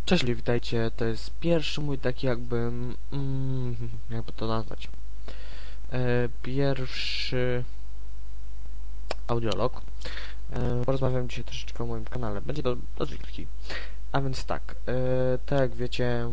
Cześć, witajcie. To jest pierwszy mój taki jakby to nazwać. Pierwszy audiolog. Porozmawiam dzisiaj troszeczkę o moim kanale. Będzie to dosyć krótki. A więc tak, tak jak wiecie,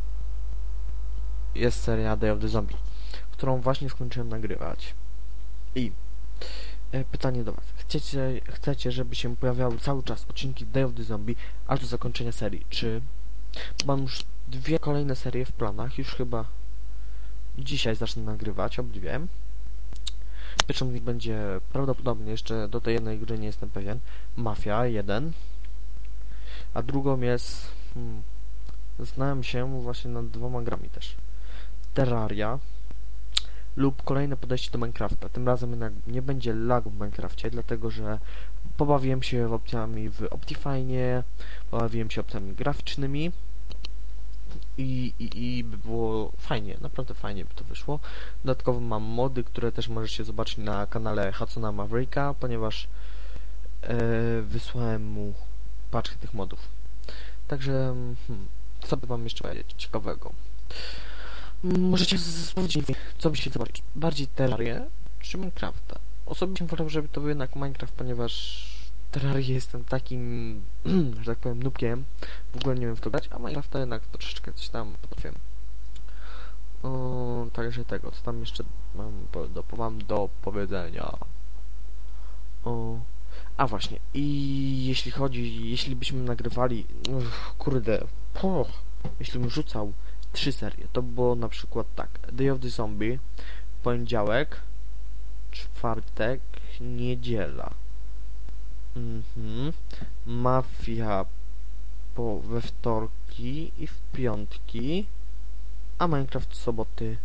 jest seria Day of the Zombie, którą właśnie skończyłem nagrywać. I pytanie do was. Chcecie, żeby się pojawiały cały czas odcinki Day of the Zombie aż do zakończenia serii? Czy mam już dwie kolejne serie w planach, już chyba dzisiaj zacznę nagrywać, obydwie. Pierwszą z nich będzie prawdopodobnie, jeszcze do tej jednej gry nie jestem pewien, Mafia 1, a drugą jest, zastanawiam się właśnie nad dwoma grami też, Terraria lub kolejne podejście do Minecrafta. Tym razem jednak nie będzie lagu w Minecrafcie, dlatego że pobawiłem się opcjami w Optifine, pobawiłem się opcjami graficznymi i by było fajnie, naprawdę fajnie by to wyszło. Dodatkowo mam mody, które też możecie zobaczyć na kanale Hatsuna Mavericka, ponieważ wysłałem mu paczkę tych modów. Także co by wam jeszcze powiedzieć ciekawego? Możecie powiedzieć mi, co byście zobaczyć? Bardziej Terrarię czy Minecrafta? Osobiście wolę, żeby to był jednak Minecraft, ponieważ Terrarię jestem takim, że tak powiem, nubkiem. W ogóle nie wiem w to grać, a Minecrafta jednak troszeczkę coś tam potrafię. Także tego, co tam jeszcze mam do powiedzenia. A właśnie, i jeśli byśmy nagrywali, kurde, jeśli bym rzucał 3 serie, to było na przykład tak: Day of the Zombie, poniedziałek, czwartek, niedziela. Mafia we wtorki i w piątki, a Minecraft w soboty,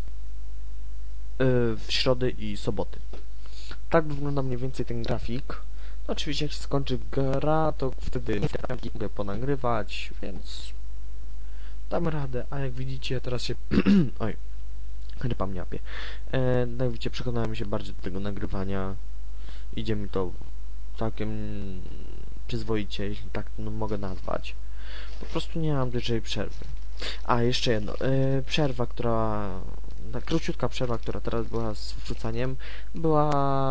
w środy i soboty. Tak wygląda mniej więcej ten grafik. Oczywiście jak się skończy gra, to wtedy mogę ponagrywać, więc dam radę. A jak widzicie, teraz się oj, rypa mnie łapie. Jak widzicie, przekonałem się bardziej do tego nagrywania. Idzie mi to całkiem przyzwoicie, jeśli tak mogę nazwać. Po prostu nie mam dużej przerwy. A, jeszcze jedno. Przerwa, ta króciutka przerwa, która teraz była z wrzucaniem, była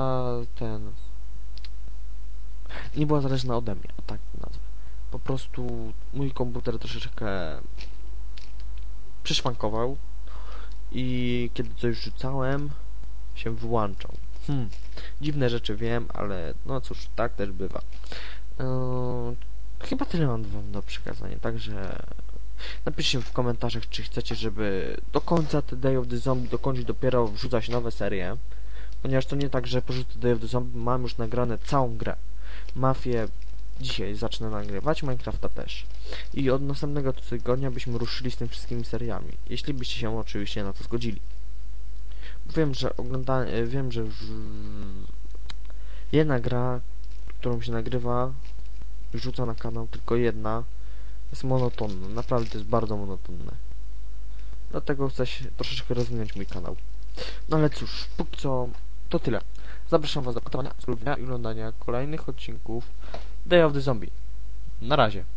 nie była zależna ode mnie, o tak to nazwę. Po prostu mój komputer troszeczkę przyszwankował i kiedy coś rzucałem, się wyłączał. Dziwne rzeczy wiem, ale no cóż, tak też bywa. Chyba tyle mam wam do przekazania, także napiszcie w komentarzach, czy chcecie, żeby do końca The Day of the Zombie dokończyć, dopiero wrzucać nowe serie, ponieważ to nie tak, że po prostu Day of the Zombie mam już nagrane całą grę. Mafię dzisiaj zacznę nagrywać, Minecrafta też. I od następnego tygodnia byśmy ruszyli z tymi wszystkimi seriami, jeśli byście się oczywiście na to zgodzili. Wiem, że już jedna gra, którą się nagrywa, rzuca na kanał, tylko jedna, jest monotonna. Naprawdę to jest bardzo monotonne. Dlatego chcę się troszeczkę rozwinąć mój kanał. No ale cóż, póki co to tyle. Zapraszam was do komentowania, subskrybowania i oglądania kolejnych odcinków Day of the Zombie. Na razie.